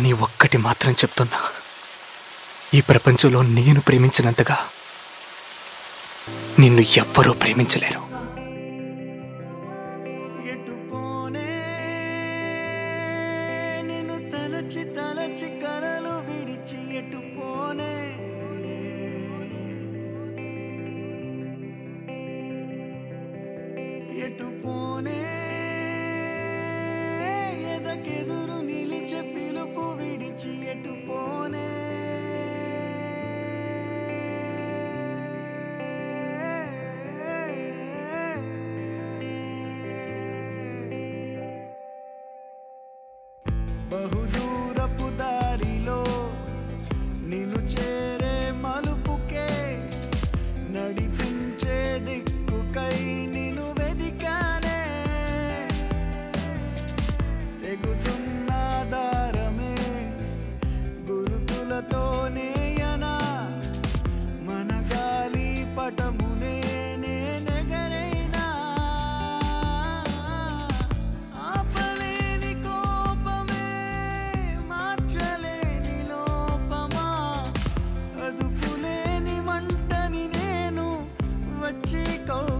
కానీ ఒక్కటి మాత్రం చెప్తున్నా, ఈ ప్రపంచంలో నేను ప్రేమించినంతగా నిన్ను ఎవ్వరూ ప్రేమించలేరు. తలచి తలచి కలలు విడిచి ఎటు పోనే, ఎటు పోనే, ఎదకెదురు నిలిచే పిలుపు విడిచి ఎటు పోనే. బహుదూరపు దారిలో నిన్ను చేరే మలుపుకే, నడిపించే దిక్కుకై నిన్ను వెదికానే. తెగుతున్న దారమే గురుతులతోనే యనా, మన గాలి పటమునే నేనెగరైనా. ఆపలేని కోపమే మార్చలేని లోపమా, అదుపులేని మంటని నేను వచ్చి